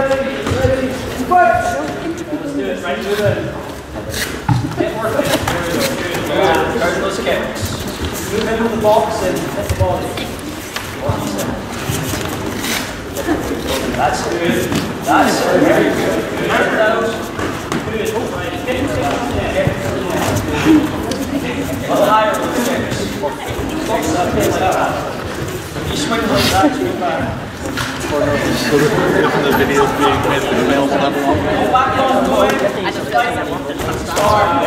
Let's do it, right, do it. Get more fit. There we go. Good. Guard those kicks. Move into the box and hit the body. That's good. That's very good. Good. Good. Right. Kick. A little higher with the kicks. Box that pace out. If you swing like that, you go back. The videos being made for the males and everyone. Go back on, go in. I just realized I wanted to start.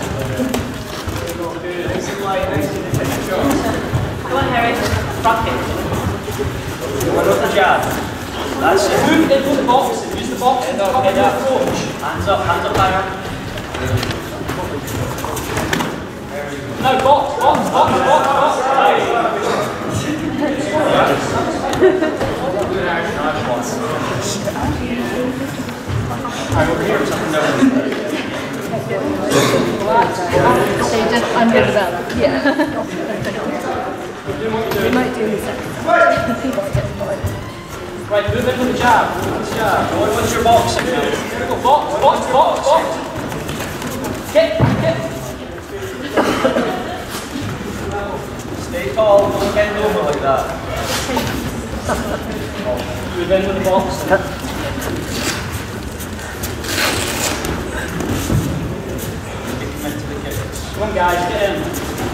Good. Nice and light, nice and efficient. Go on, Harry. Front kick. What about the jab? That's it. Move into the box and use the box and cover your approach. Hands up higher. No, box. Over here, something down. They just underdeveloped. Yeah. We might do this. Right, move into the jab. What's your boxing? Here we go. Box. Kick. Stay tall, don't bend over like that. Move into the box. Come on guys, get in.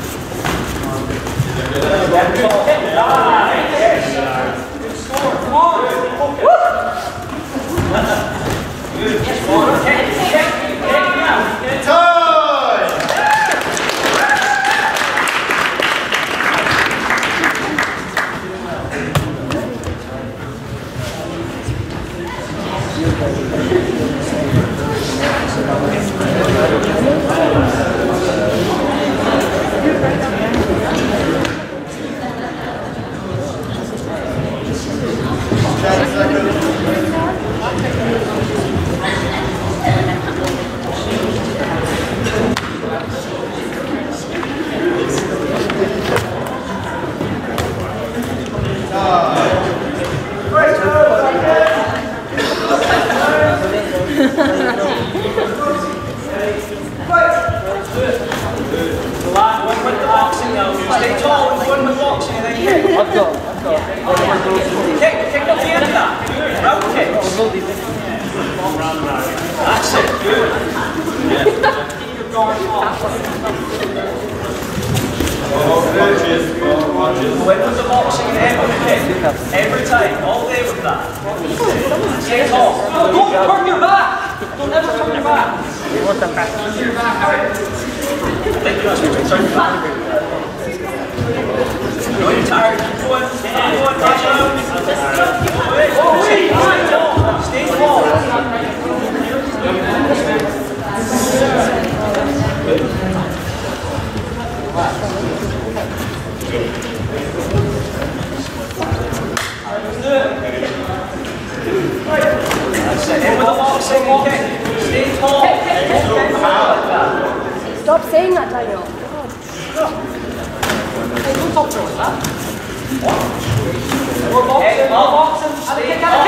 Good score, come on. Good score. Kick now. Time! Stay tall and go in the boxing and then kick. I've got. Kick up the end of that. Round kicks. That's it, good. Keep your guard off. Go in with the boxing and end with the kick. Every time, all day with that. Stay tall. No, don't turn your back. Don't ever turn your back. Turn your back out. Thank you, turn your back. No, you're tired. Keep going. Keep going. Watch out. Stay tall. That's it. In with the boxing kick. Stay tall. Stop saying that, Daniel. Don't talk to us, huh? More boxing, more boxing. Stay tall.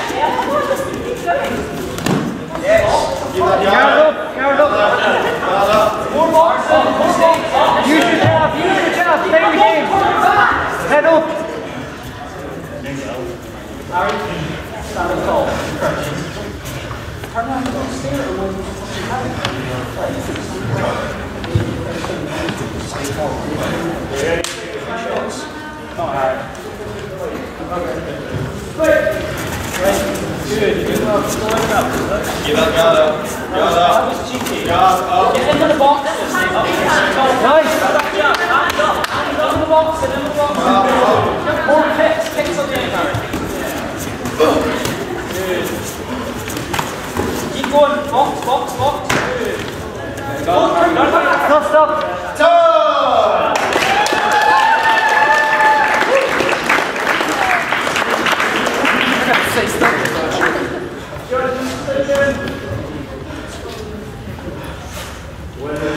Yes. Guard up. More boxing. Stay tall. Use your jab. Play the game. Head up. Harry, stand tall. Turn around and don't stare at one. Stay tall. Shots. Come on, Harry. Good. Good enough. Slow it up. Give up, guard up. That was cheeky. Guard up. Get into the box. Stay up. Nice. Hands up. Hands up in the box. In the box. More kicks. Kicks on the end, Harry. Good. Keep going. Box. Good. Stop. Time! Say stop. Well